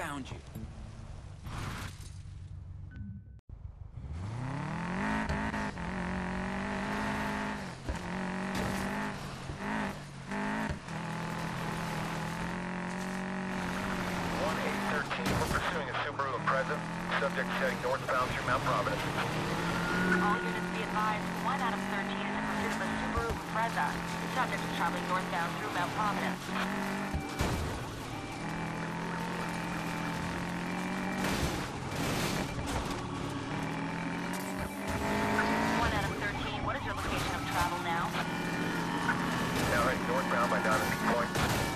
Found you. We're pursuing a Subaru Impreza. Subject is heading northbound through Mount Providence. All units be advised, 1 out of 13 is in pursuit of a Subaru Impreza. The subject is traveling northbound through Mount Providence. 1 out of 13, what is your location of travel now? Now heading northbound by Diamond Peak Point.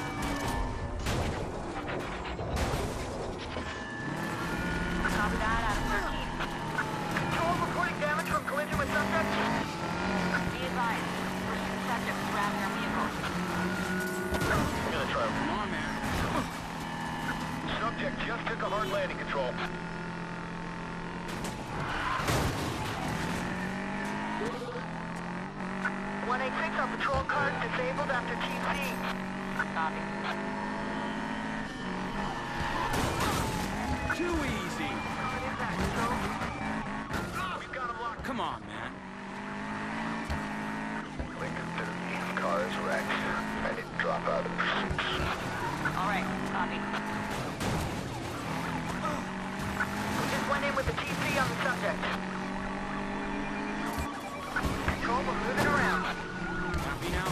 Copy that out of 13. Control reporting damage from collision with subject. Be advised, pursuit subject is grabbing our vehicle. I'm gonna try. Come on, man. Subject just took a hard landing control. Our patrol car disabled after TC. Copy. Too easy. What is that, control? We've got him locked. Come on, man. Lincoln 30. Car is wrecked. I need to drop out of the pursuit. All right, copy. We just went in with the TC on the subject. Control, we're moving around. Copy now.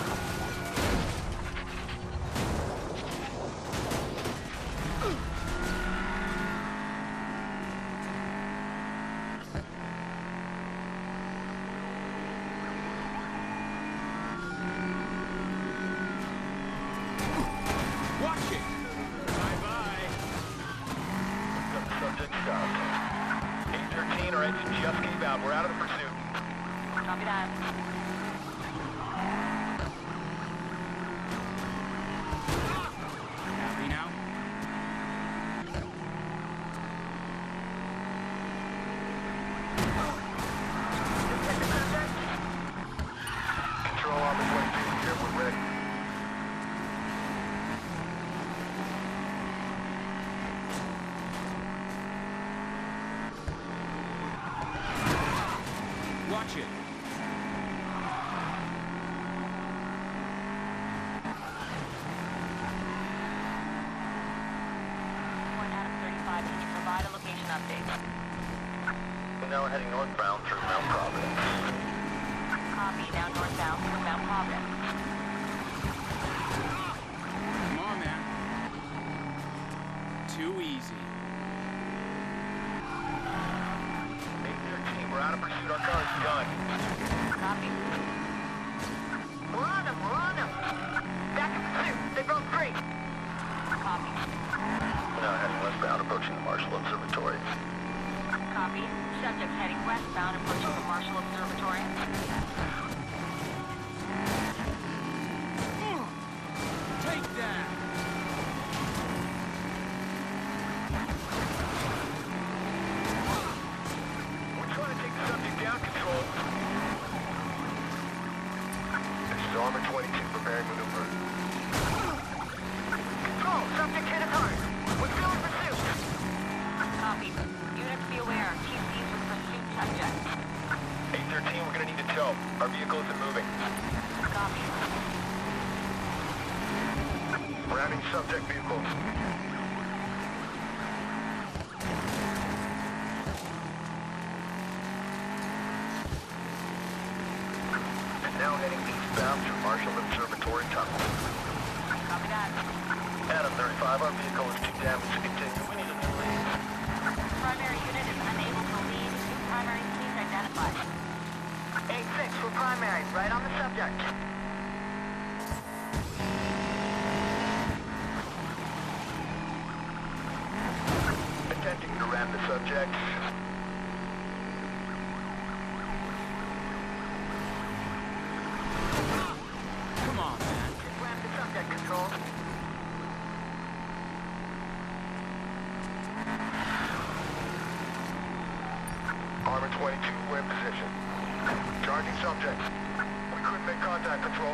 Watch it. Bye-bye. Subject stopped. 813, our engine just gave out. We're out of the pursuit. Copy that. Happy now? Control on the 22 here. We're ready. Watch it. Can you provide a location update? We're now heading northbound through Mount Providence. Copy, now northbound through Mount Providence. Come on, man. Too easy. 813, we're out of pursuit. Our car is gone. Copy. We're on them, we're on them. Back in pursuit. They broke free. Copy. Now heading westbound, approaching the Marshall Observatory. Copy. Subject heading westbound, approaching the Marshall Observatory. Take that. We're trying to take the subject down, Control. This is Armor 22, preparing maneuver. Control, subject hit us hard. We're still in pursuit. Copy. Units be aware. TC's with pursuit subject. 813, we're gonna need to tow. Our vehicle isn't moving. Copy. Rounding subject vehicle. And now heading eastbound through Marshall Observatory Tunnel. Copy that. Adam 35, our vehicle is too damaged to continue. We need a new lead. Primary unit is unable to lead. New primary please identify. 8-6 for primary, right on the subject. Attempting to ram the subject. Come on, man. Just ram the subject, Control. Armor 22, we're in position. Charging subject. We couldn't make contact, Control.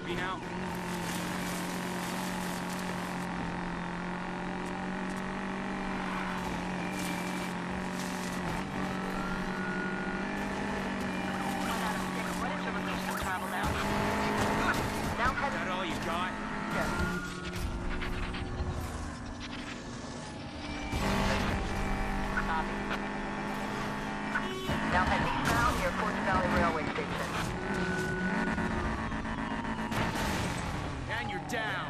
Copy now. One out of six. What is your location of travel now? Now Is head... that all you got? Yes. Copy. Now head eastbound near Forts Valley Railway Station. And you're down.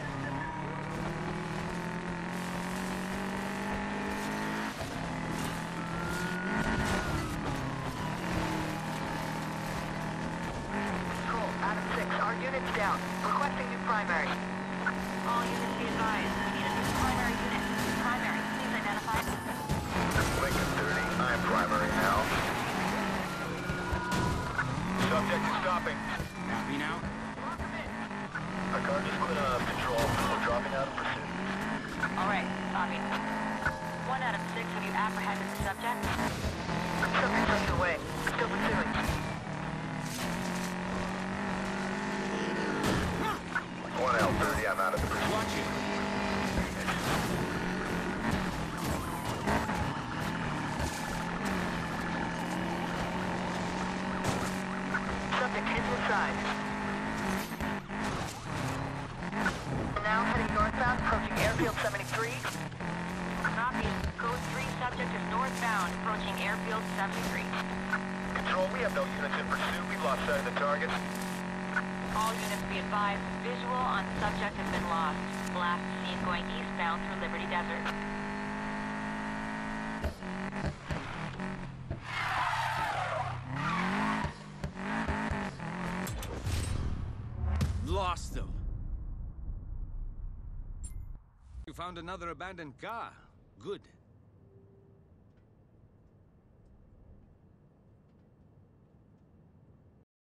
Cool. Adam 6, our unit's down. Requesting new primary. All units be advised. We need a new primary unit. Primary, please identify. Lincoln 30, I'm primary now. Subject is stopping. Copy now. Our car just put patrol. We're dropping out of pursuit. All right, copy. 1 out of 6, have you apprehended the subject? Subject's underway. Still pursuing. One L30, I'm out of the pursuit. Watch it. Subject is inside. Now heading northbound, approaching Airfield 73. Copy. Code 3, subject is northbound, approaching Airfield 73. Control, we have no units in pursuit. We've lost sight of the target. All units be advised, visual on subject has been lost. Blast seen going eastbound through Liberty Desert. Lost them. You found another abandoned car. Good.